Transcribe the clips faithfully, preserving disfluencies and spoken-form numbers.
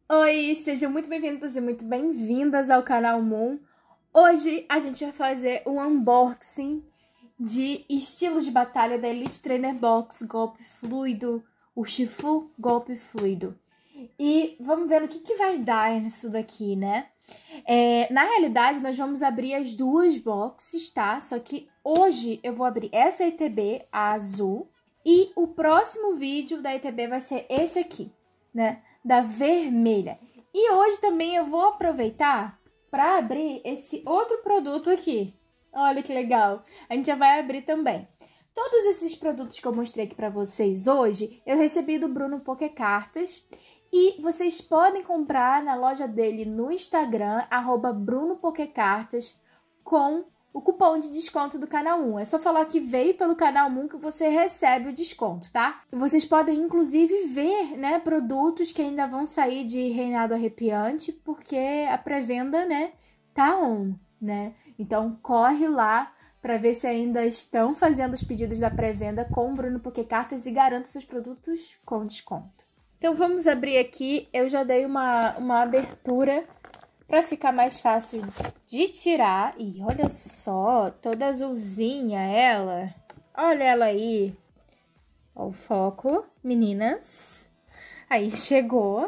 Oi, sejam muito bem-vindos e muito bem-vindas ao canal Moon. Hoje a gente vai fazer um unboxing de estilos de batalha da Elite Trainer Box Golpe Fluido, o Shifu Golpe Fluido. E vamos ver o que, que vai dar nisso daqui, né? É, na realidade, nós vamos abrir as duas boxes, tá? Só que hoje eu vou abrir essa E T B, a azul, e o próximo vídeo da E T B vai ser esse aqui, né? Da vermelha. E hoje também eu vou aproveitar para abrir esse outro produto aqui. Olha que legal. A gente já vai abrir também. Todos esses produtos que eu mostrei aqui para vocês hoje, eu recebi do Bruno Pokécartas. E vocês podem comprar na loja dele no Instagram, arroba Bruno Pokécartas, com o cupom de desconto do Canal um. É só falar que veio pelo Canal um que você recebe o desconto, tá? E vocês podem, inclusive, ver, né, produtos que ainda vão sair de Reinado Arrepiante, porque a pré-venda, né, tá on, né? Então, corre lá para ver se ainda estão fazendo os pedidos da pré-venda com o Bruno Pokécartas e garanta seus produtos com desconto. Então, vamos abrir aqui. Eu já dei uma, uma abertura para ficar mais fácil de tirar. E olha só, toda azulzinha ela. Olha ela aí. Ó, o foco, meninas. Aí, chegou.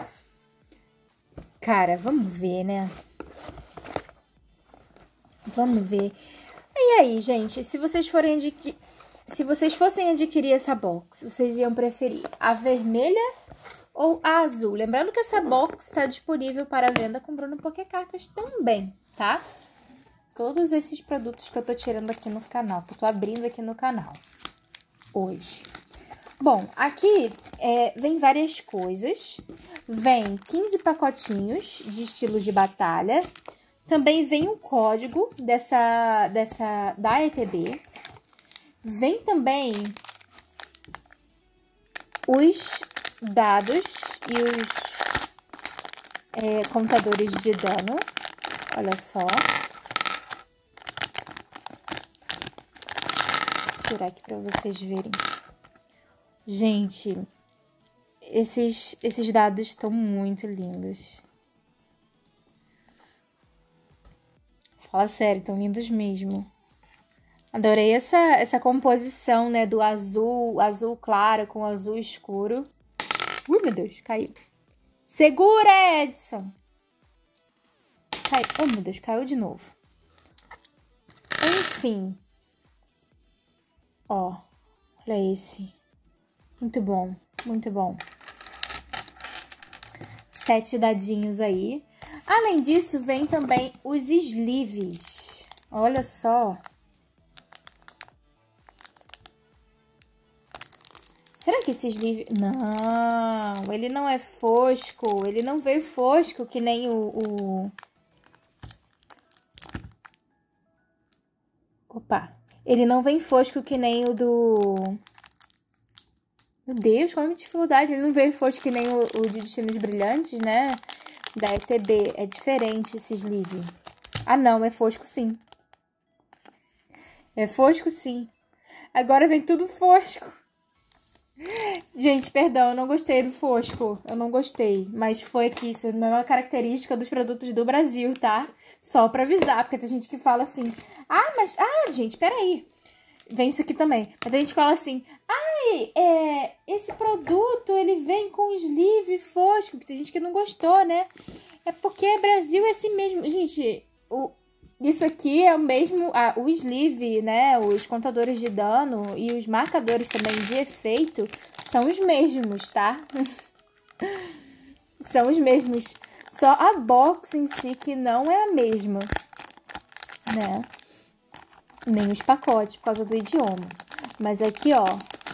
Cara, vamos ver, né? Vamos ver. E aí, gente, se vocês forem adquirir... Se vocês fossem adquirir essa box, vocês iam preferir a vermelha ou a azul? Lembrando que essa box está disponível para venda com Bruno Pokécartas também, tá? Todos esses produtos que eu tô tirando aqui no canal, que eu tô abrindo aqui no canal hoje. Bom, aqui é, vem várias coisas. Vem quinze pacotinhos de estilos de batalha. Também vem um código dessa, dessa, da E T B. Vem também os dados e os é, contadores de dano. Olha só. Vou tirar aqui para vocês verem. Gente, esses, esses dados estão muito lindos. Fala sério, estão lindos mesmo. Adorei essa, essa composição, né, do azul, azul claro com azul escuro. Ui, meu Deus, caiu. Segura, Edson! Caiu. Oh, meu Deus, caiu de novo. Enfim. Ó, olha esse. Muito bom, muito bom. Sete dadinhos aí. Além disso, vem também os sleeves. Olha só. Será que esse sleeve... Não, ele não é fosco. Ele não veio fosco que nem o... o... Opa. Ele não vem fosco que nem o do... Meu Deus, qual é a dificuldade. Ele não veio fosco que nem o, o de Destinos Brilhantes, né? Da E T B. É diferente esse sleeve. Ah, não. É fosco, sim. É fosco, sim. Agora vem tudo fosco. Gente, perdão, eu não gostei do fosco, eu não gostei, mas foi aqui, isso não é uma característica dos produtos do Brasil, tá? Só pra avisar, porque tem gente que fala assim, ah, mas, ah, gente, peraí, vem isso aqui também, mas tem gente que fala assim, ai, é, esse produto, ele vem com sleeve fosco, que tem gente que não gostou, né? É porque Brasil é assim mesmo, gente, o... Isso aqui é o mesmo, ah, o sleeve, né, os contadores de dano e os marcadores também de efeito são os mesmos, tá? São os mesmos. Só a box em si que não é a mesma, né? Nem os pacotes por causa do idioma. Mas aqui, ó.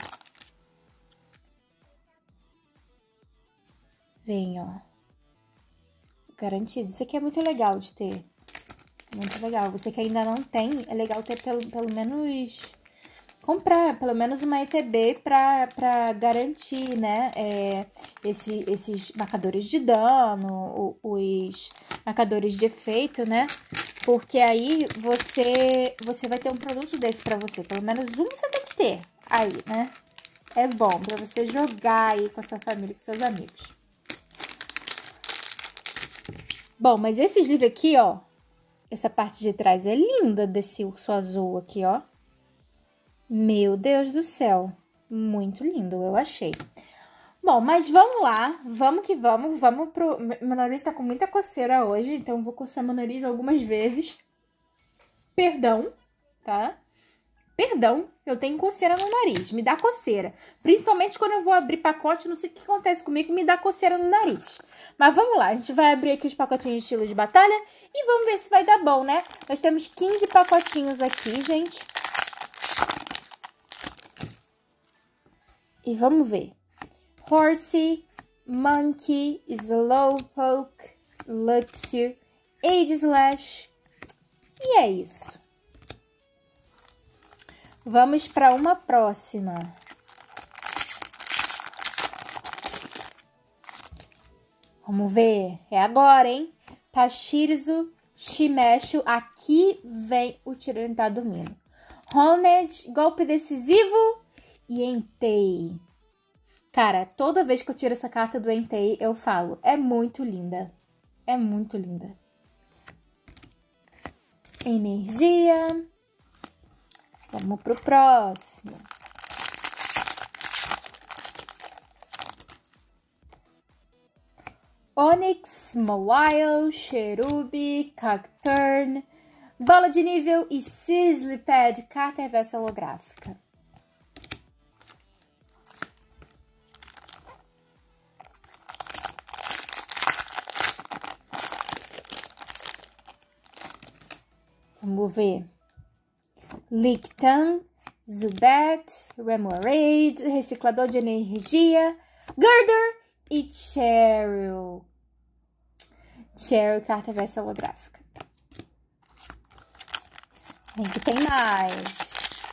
Vem, ó. Garantido. Isso aqui é muito legal de ter. Muito legal. Você que ainda não tem, é legal ter pelo, pelo menos... Comprar pelo menos uma E T B pra, pra garantir, né? É, esse, esses marcadores de dano, os marcadores de efeito, né? Porque aí você, você vai ter um produto desse pra você. Pelo menos um você tem que ter aí, né? É bom pra você jogar aí com a sua família, com seus amigos. Bom, mas esse sleeve aqui, ó, essa parte de trás é linda desse urso azul aqui, ó. Meu Deus do céu, muito lindo, eu achei. Bom, mas vamos lá, vamos que vamos, vamos pro... Meu nariz tá com muita coceira hoje, então eu vou coçar meu nariz algumas vezes. Perdão, tá? Perdão, eu tenho coceira no nariz, me dá coceira. Principalmente quando eu vou abrir pacote, não sei o que acontece comigo, me dá coceira no nariz. Mas vamos lá, a gente vai abrir aqui os pacotinhos de estilo de batalha e vamos ver se vai dar bom, né? Nós temos quinze pacotinhos aqui, gente. E vamos ver. Horsey, Monkey, Slowpoke, Luxio, Aegislash. E é isso. Vamos para uma próxima. Vamos ver. É agora, hein? Pachirisu, Shimecho. Aqui vem o Tyranitar dormindo. Honed, golpe decisivo e Entei. Cara, toda vez que eu tiro essa carta do Entei, eu falo, é muito linda. É muito linda. Energia. Vamos pro próximo. Onix, Mawile, Cherubi, Cacturn, Bola de Nível e Sizzlipede, carta reversa holográfica. Vamos ver. Lictan, Zubat, Remoraid, Reciclador de Energia, Girder e Cheryl. Cheryl, carta versa holográfica. Vem que tem mais.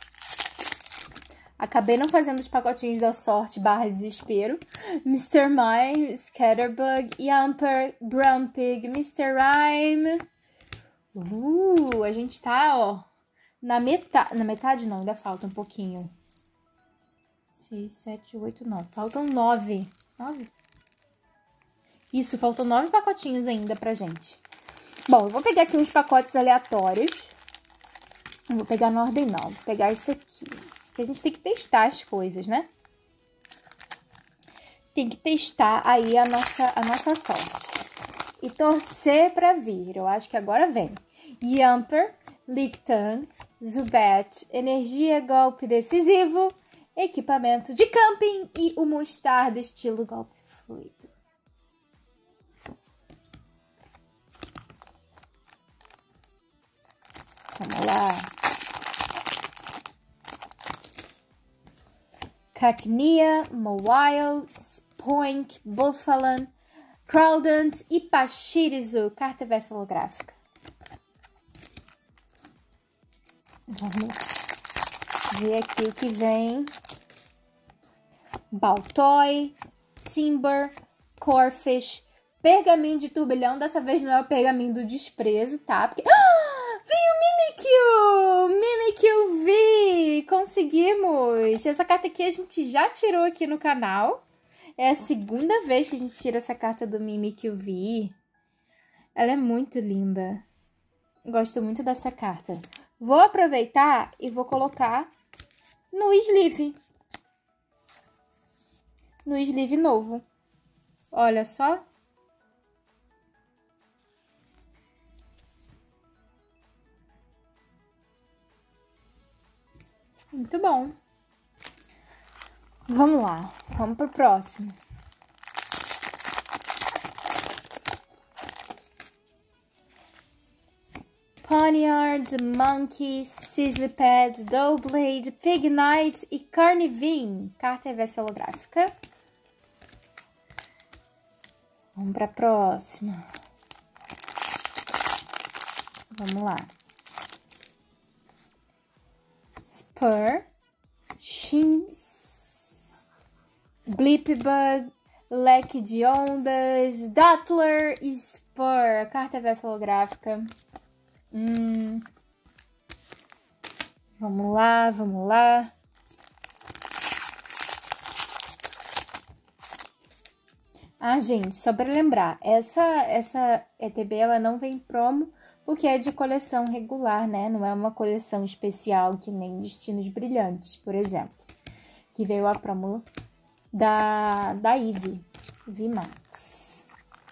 Acabei não fazendo os pacotinhos da sorte barra desespero. mister Mime, Scatterbug, Yamper, Grumpig, mister Rhyme. Uh, a gente tá, ó, na metade. Na metade não, ainda falta um pouquinho. seis, sete, oito, nove. Faltam nove. Nove? Isso, faltam nove pacotinhos ainda pra gente. Bom, eu vou pegar aqui uns pacotes aleatórios. Não vou pegar na ordem, não. Vou pegar esse aqui. Porque a gente tem que testar as coisas, né? Tem que testar aí a nossa, a nossa sorte. E torcer pra vir. Eu acho que agora vem. Yamper, Lictan, Zubat, Energia, golpe decisivo, equipamento de camping e o Mostarda estilo golpe fluido. Vamos lá. Cacnea, Mawile, Spoink, Buffalan, Crowdant e Pachirisu, carta versa holográfica. Vamos ver aqui o que vem. Baltoy, Timber, Corfish, Pergaminho de Turbilhão. Dessa vez não é o Pergaminho do Desprezo, tá? Porque... Ah, veio o Mimikyu! Mimikyu V! Conseguimos! Essa carta aqui a gente já tirou aqui no canal. É a segunda vez que a gente tira essa carta do Mimikyu V. Ela é muito linda. Gosto muito dessa carta. Vou aproveitar e vou colocar no sleeve. No sleeve novo. Olha só. Muito bom. Vamos lá. Vamos pro próximo. Poniard, Monkey, Sizzlipede, Doublade, Pignite e Carnivine. Carta reversa holográfica. Vamos para a próxima. Vamos lá. Spur, Shins, Blipbug, Leque de Ondas, Dottler e Spur. Carta reversa holográfica. Hum. Vamos lá, vamos lá. Ah, gente, só para lembrar, essa, essa E T B ela não vem promo porque é de coleção regular, né? Não é uma coleção especial que nem Destinos Brilhantes, por exemplo. Que veio a promo da, da Ivy, V-Max.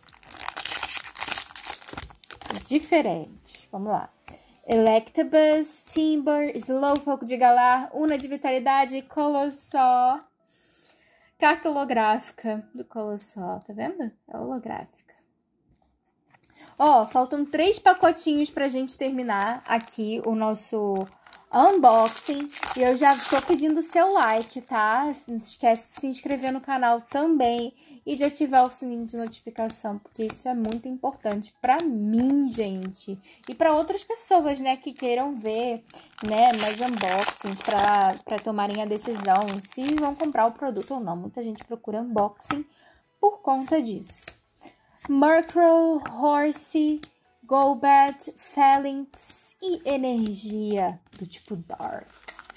Diferente, vamos lá. Electabuzz, Timber, Slowpoke de Galar, Una de Vitalidade, Colossal. Carta holográfica do Colossal, tá vendo? É holográfica. Ó, faltam três pacotinhos pra gente terminar aqui o nosso unboxing. E eu já tô pedindo o seu like, tá? Não esquece de se inscrever no canal também e de ativar o sininho de notificação, porque isso é muito importante pra mim, gente. E pra outras pessoas, né, que queiram ver, né, mais unboxings pra, pra tomarem a decisão se vão comprar o produto ou não. Muita gente procura unboxing por conta disso. Murkrow, Horsey, Golbat, Phalanx e Energia do tipo Dark.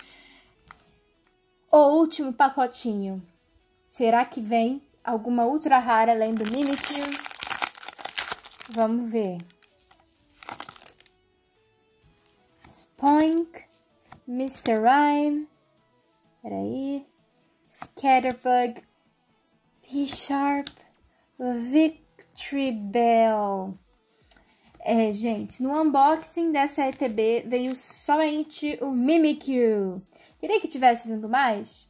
O último pacotinho. Será que vem alguma ultra rara além do Mimikyu? Vamos ver. Spoink, mister Rime, peraí, Scatterbug, P-Sharp, Victreebel. É, gente, no unboxing dessa E T B veio somente o Mimikyu. Queria que tivesse vindo mais?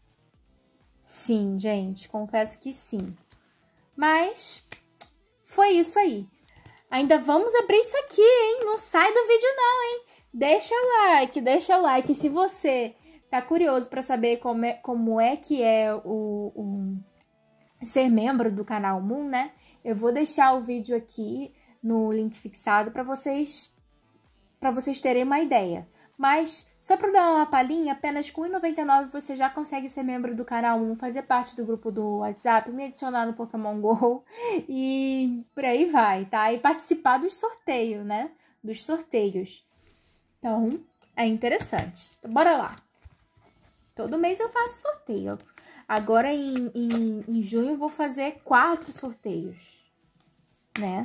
Sim, gente, confesso que sim. Mas foi isso aí. Ainda vamos abrir isso aqui, hein? Não sai do vídeo não, hein? Deixa o like, deixa o like. Se você tá curioso para saber como é, como é que é o, o ser membro do canal Moon, né? Eu vou deixar o vídeo aqui no link fixado para vocês para vocês terem uma ideia. Mas só para dar uma palhinha, apenas com um real e noventa e nove centavos você já consegue ser membro do canal Moon, fazer parte do grupo do WhatsApp, me adicionar no Pokémon Go e por aí vai, tá? E participar dos sorteios, né? Dos sorteios. Então, é interessante. Então, bora lá. Todo mês eu faço sorteio. Agora, em, em, em junho, eu vou fazer quatro sorteios, né?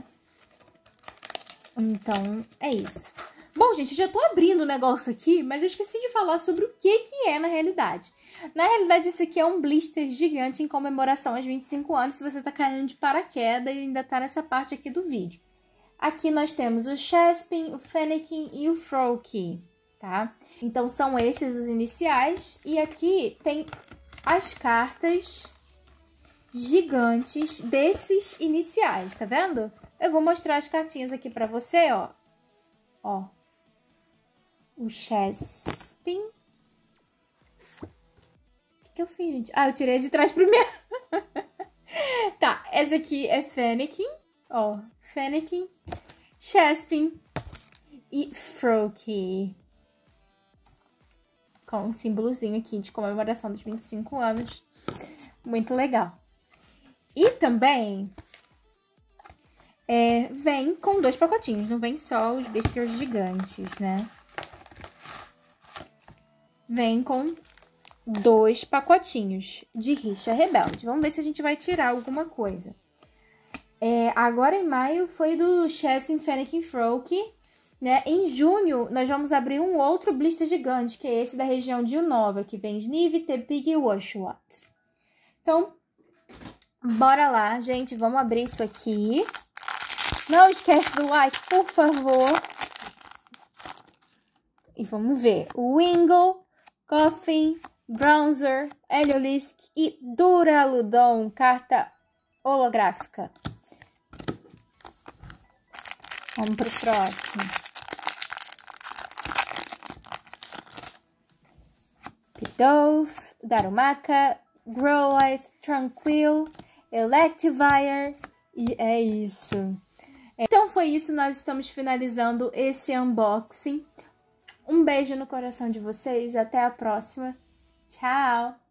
Então, é isso. Bom, gente, já tô abrindo o negócio aqui, mas eu esqueci de falar sobre o que que é na realidade. Na realidade, esse aqui é um blister gigante em comemoração aos vinte e cinco anos, se você tá caindo de paraquedas e ainda tá nessa parte aqui do vídeo. Aqui nós temos o Chespin, o Fennekin e o Froakie, tá? Então, são esses os iniciais. E aqui tem as cartas gigantes desses iniciais, tá vendo? Eu vou mostrar as cartinhas aqui pra você, ó. Ó. O Chespin. O que, que eu fiz, gente? Ah, eu tirei de trás primeiro. Tá, essa aqui é Fennekin. Ó, Fennekin, Chespin e Froakie. Com um símbolozinho aqui de comemoração dos vinte e cinco anos. Muito legal. E também é, vem com dois pacotinhos, não vem só os blisters gigantes, né? Vem com dois pacotinhos de Rixa Rebelde. Vamos ver se a gente vai tirar alguma coisa. É, agora em maio foi do Chespin, Fennekin, Froakie, né? Em junho nós vamos abrir um outro blister gigante, que é esse da região de Unova, que vem Snive, Tepig e Washwat. Então, bora lá, gente, vamos abrir isso aqui. Não esquece do like, por favor. E vamos ver. Wingull, Coffin, Bronzer, Heliolisk e Duraludon, carta holográfica. Vamos pro próximo. Pidove, Darumaka, Growlithe, Tranquil, Electivire e é isso. Então foi isso, nós estamos finalizando esse unboxing. Um beijo no coração de vocês e até a próxima. Tchau!